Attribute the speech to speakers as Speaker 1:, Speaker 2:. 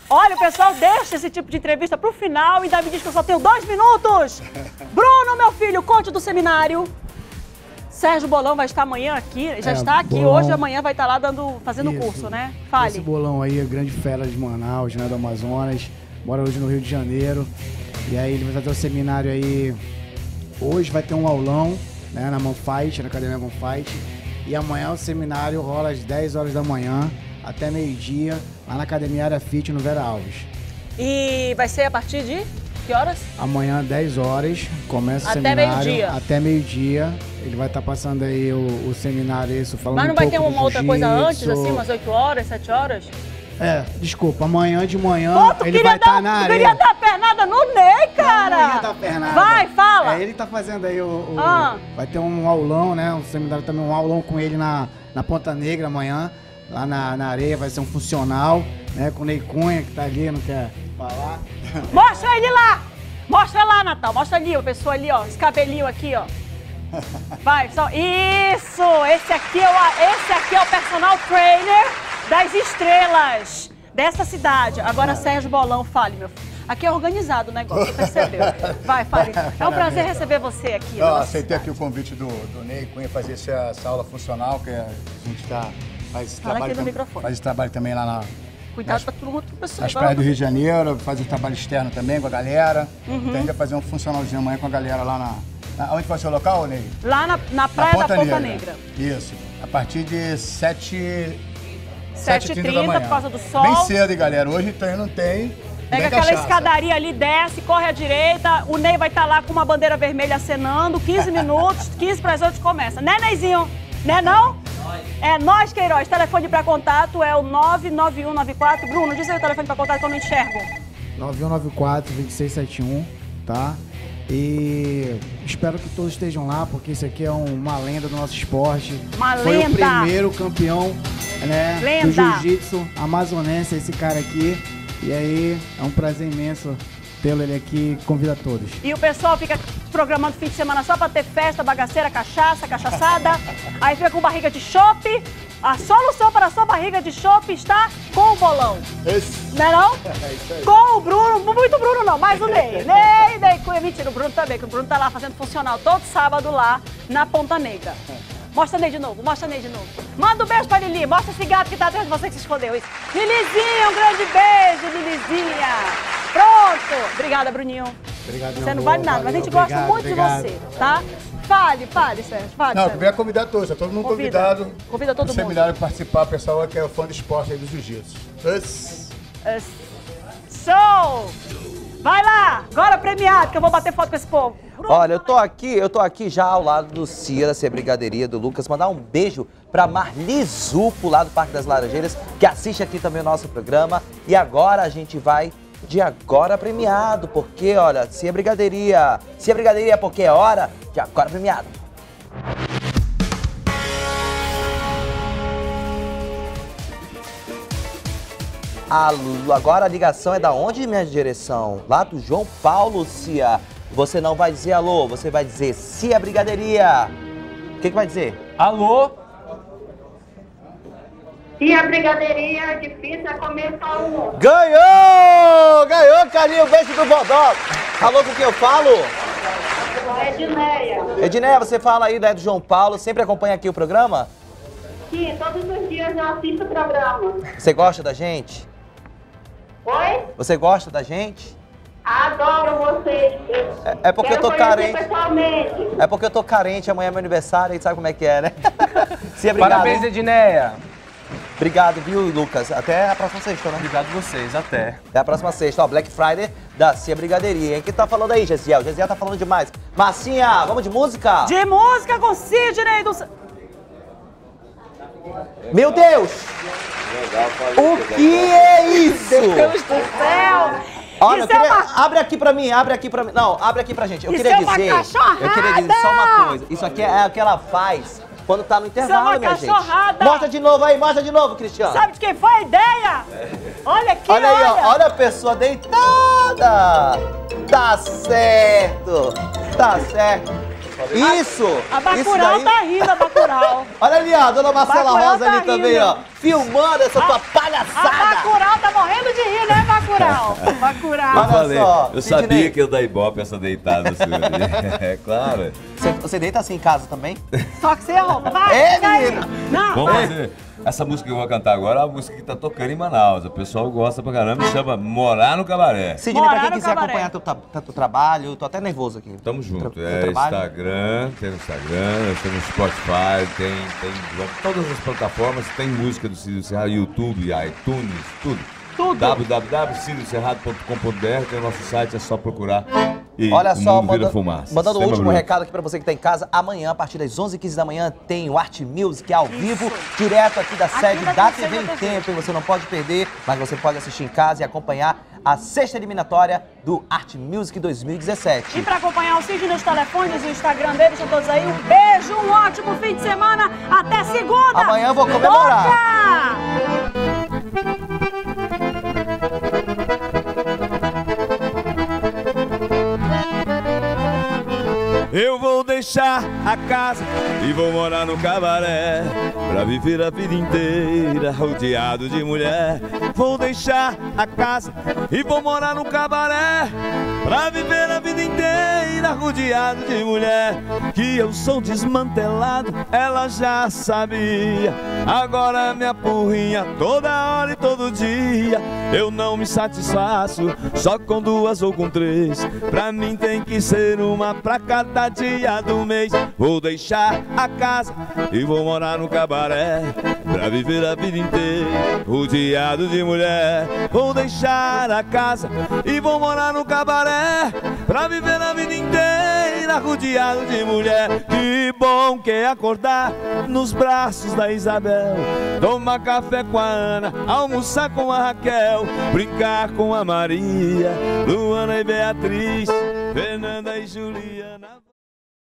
Speaker 1: Olha, o pessoal deixa esse tipo de entrevista pro final e ainda me diz que eu só tenho 2 minutos. Bruno, meu filho, conte do seminário. Sérgio Bolão vai estar amanhã aqui, já está aqui
Speaker 2: Bolão.
Speaker 1: Hoje e amanhã vai estar lá fazendo o curso, né? Fale.
Speaker 2: Esse Bolão aí, a grande fera de Manaus, né, do Amazonas, mora hoje no Rio de Janeiro. E aí ele vai fazer o seminário aí, hoje vai ter um aulão, né, na Manfight, na Academia Manfight. E amanhã o seminário rola às 10 horas da manhã até meio-dia, lá na Academia Área Fit, no Vera Alves.
Speaker 1: E vai ser a partir de que horas?
Speaker 2: Amanhã, 10 horas, começa o
Speaker 1: Até
Speaker 2: seminário.
Speaker 1: meio-dia.
Speaker 2: Até meio-dia. Ele vai estar passando aí o seminário, isso, falando
Speaker 1: Mas não
Speaker 2: um
Speaker 1: vai
Speaker 2: pouco
Speaker 1: ter
Speaker 2: do
Speaker 1: uma outra coisa antes,
Speaker 2: jiu-jitsu.
Speaker 1: assim, umas 8 horas, 7 horas?
Speaker 2: Desculpa, amanhã de manhã
Speaker 1: Pô, tu
Speaker 2: ele vai estar na
Speaker 1: tu
Speaker 2: areia.
Speaker 1: queria dar pernada no Ney, cara!
Speaker 2: Não ia dar pernada.
Speaker 1: Vai, fala!
Speaker 2: Ele tá fazendo aí
Speaker 1: Ah.
Speaker 2: Vai ter um aulão, né? Um seminário também, um aulão com ele na Ponta Negra amanhã, lá na areia, vai ser um funcional, né? Com o Ney Cunha, que tá ali, não quer falar.
Speaker 1: Mostra ele lá! Mostra lá, Natal. Mostra ali, a pessoa ali, ó. Esse cabelinho aqui, ó. Vai, só. Isso! Esse aqui é o personal trainer das estrelas dessa cidade. Agora, Sérgio Bolão, fale, meu filho. Aqui é organizado o negócio, percebeu? Vai, fale. É um prazer receber você aqui.
Speaker 3: Eu aceitei aqui o convite do Ney Cunha fazer essa aula funcional, que a gente faz esse
Speaker 1: Fala
Speaker 3: trabalho.
Speaker 1: aqui no microfone.
Speaker 3: Faz esse trabalho também lá
Speaker 1: Cuidado pra todo mundo, pessoal.
Speaker 3: nas praias do Rio de Janeiro, faz um trabalho externo também com a galera. Então a gente vai fazer um funcionalzinho amanhã com a galera lá onde vai ser o local, Ney?
Speaker 1: Lá na praia da Ponta Negra.
Speaker 3: Isso. A partir de 7h30
Speaker 1: 7h30 por causa do sol.
Speaker 3: Bem cedo, hein, galera. Hoje não tem.
Speaker 1: Pega aquela escadaria ali, desce, corre à direita. O Ney vai estar lá com uma bandeira vermelha acenando. 15 minutos, 15 para as 8 começa. Né, Neyzinho? Né, não? É nós, Queiroz. Telefone para contato é o 99194. Bruno, diz aí o telefone para contato que eu não enxergo.
Speaker 2: 9194-2671, tá? E espero que todos estejam lá, porque isso aqui é uma lenda do nosso esporte.
Speaker 1: Uma
Speaker 2: Foi
Speaker 1: lenda.
Speaker 2: o primeiro campeão, né,
Speaker 1: Lenda.
Speaker 2: do jiu-jitsu amazonense, esse cara aqui. E aí, é um prazer imenso tê-lo ele aqui, convida a todos.
Speaker 1: E o pessoal fica programando fim de semana só pra ter festa, bagaceira, cachaçada. Aí fica com barriga de chope. A solução para a sua barriga de chope está com o Bolão. Não é não? Com o Bruno, muito Bruno não, mas o Ney. Ney Cunha, mentira, o Bruno também, que o Bruno tá lá fazendo funcional todo sábado lá na Ponta Negra. Mostra Ney de novo, mostra Ney de novo. Manda um beijo pra Lili, mostra esse gato que tá atrás de você que se escondeu. Isso. Lilizinha, um grande beijo, Lilizinha. Pronto. Obrigada, Bruninho.
Speaker 2: Obrigado,
Speaker 1: Você não vale nada, mas a gente gosta muito de você, tá? Fale, Sérgio. Fale,
Speaker 3: Não,
Speaker 1: Sérgio.
Speaker 3: eu ia convidar todos, tá todo mundo convidado.
Speaker 1: Convida todo
Speaker 3: no
Speaker 1: mundo.
Speaker 3: seminário para participar, o pessoal que é fã do esporte aí do jiu-jitsu.
Speaker 1: Show! Vai lá, agora premiado, que eu vou bater foto com esse povo.
Speaker 4: Olha, eu tô aqui já ao lado do Cia, da Cia Brigadeiria, do Lucas. Mandar um beijo pra Marli Zupo, lá do Parque das Laranjeiras, que assiste aqui também o nosso programa. E agora a gente vai de agora premiado, porque, olha, Cia Brigadeiria. Cia Brigadeiria, porque é hora de agora premiado. Agora a ligação é da onde, minha direção? Lá do João Paulo, Cia. Você não vai dizer alô, você vai dizer Cia Brigadeiria. O que vai dizer? Alô?
Speaker 5: Cia Brigadeiria, difícil é começar o...
Speaker 4: Ganhou! Ganhou, carinho, beijo do Bodó. Alô, com quem eu falo?
Speaker 5: Edneia.
Speaker 4: Edneia, você fala aí, né, do João Paulo, sempre acompanha aqui o programa?
Speaker 5: Sim, todos os dias eu assisto o programa.
Speaker 4: Você gosta da gente?
Speaker 5: Oi?
Speaker 4: Você gosta da gente?
Speaker 5: Adoro vocês.
Speaker 4: É porque eu tô carente.
Speaker 5: Pessoalmente.
Speaker 4: É porque eu tô carente, amanhã é meu aniversário, e sabe como é que é, né? Cia, obrigado.
Speaker 6: Parabéns, Edneia.
Speaker 4: Obrigado, viu, Lucas? Até a próxima sexta, né?
Speaker 6: Obrigado vocês, até.
Speaker 4: Até a próxima sexta, ó, Black Friday da Cia Brigadeiria. Quem tá falando aí, Gesiel? Gesiel tá falando demais. Marcinha, vamos de música?
Speaker 1: De música com Sidney do...
Speaker 4: Meu Deus! O que é isso?
Speaker 1: Deus do céu!
Speaker 4: Olha, eu queria... abre aqui pra mim. Não, abre aqui pra gente. Eu queria dizer só uma coisa. Isso aqui é o que ela faz quando tá no intervalo, minha gente. Mostra de novo aí, mostra de novo, Cristiano.
Speaker 1: Sabe de quem foi a ideia? Olha aqui,
Speaker 4: olha aí, ó, olha a pessoa deitada. Tá certo, tá certo. Isso!
Speaker 1: A Bacurau tá rindo, a Bacurau.
Speaker 4: Olha ali, ó, a dona Marcela
Speaker 1: Bacurau
Speaker 4: Rosa ali
Speaker 1: tá
Speaker 4: também,
Speaker 1: rindo.
Speaker 4: ó. Filmando essa tua
Speaker 1: A
Speaker 4: palhaçada.
Speaker 1: Bacurau tá morrendo de rir, né, Bacurau? Bacurau.
Speaker 4: Olha
Speaker 7: falei,
Speaker 4: só,
Speaker 7: eu
Speaker 4: Sidney.
Speaker 7: sabia que eu dar ibope essa deitada assim. É claro.
Speaker 4: Você deita assim em casa também?
Speaker 1: Só que você roupa. Vai,
Speaker 4: É,
Speaker 1: fica aí.
Speaker 4: menino.
Speaker 1: Não,
Speaker 7: Vamos
Speaker 1: vai.
Speaker 7: fazer. Essa música que eu vou cantar agora é uma música que tá tocando em Manaus. O pessoal gosta pra caramba e chama Morar no Cabaré.
Speaker 4: Sidney,
Speaker 1: Morar
Speaker 4: pra quem
Speaker 1: no
Speaker 4: quiser
Speaker 1: cabaré.
Speaker 4: acompanhar teu trabalho, eu tô até nervoso aqui.
Speaker 7: Tamo junto.
Speaker 4: Teu
Speaker 7: É
Speaker 4: trabalho.
Speaker 7: Instagram, tem no Instagram, tem no Spotify, tem todas as plataformas, tem música do Cídio Cerrado, YouTube, iTunes, tudo.
Speaker 1: Tudo.
Speaker 7: www.cidiocerrado.com.br, tem o nosso site, é só procurar. E
Speaker 4: Olha
Speaker 7: o
Speaker 4: só,
Speaker 7: mundo vira fumaça.
Speaker 4: mandando o
Speaker 7: Sem
Speaker 4: último
Speaker 7: barulho.
Speaker 4: recado aqui pra você que tá em casa. Amanhã, a partir das 11h15 da manhã, tem o Art Music ao vivo, direto aqui da sede da TV em Tempo. Você não pode perder, mas você pode assistir em casa e acompanhar a sexta eliminatória do Art Music 2017.
Speaker 1: E para acompanhar o Sidney nos telefones e o Instagram dele, estão todos aí. Um beijo, um ótimo fim de semana. Até segunda.
Speaker 4: Amanhã eu vou comemorar.
Speaker 1: Toca!
Speaker 7: Eu vou deixar a casa e vou morar no cabaré, pra viver a vida inteira rodeado de mulher. Vou deixar a casa e vou morar no cabaré, pra viver a vida inteira rodeado de mulher. Que eu sou desmantelado, ela já sabia. Agora me apurrinha toda hora e todo dia. Eu não me satisfaço só com 2 ou com 3. Pra mim tem que ser uma pra cada dia do mês. Vou deixar a casa e vou morar no cabaré, pra viver a vida inteira rodeado de mulher. Vou deixar a casa e vou morar no cabaré, pra viver a vida inteira rodeado de mulher. Que bom que é acordar nos braços da Isabel, tomar café com a Ana, almoçar com a Raquel, brincar com a Maria, Luana e Beatriz, Fernanda e Juliana.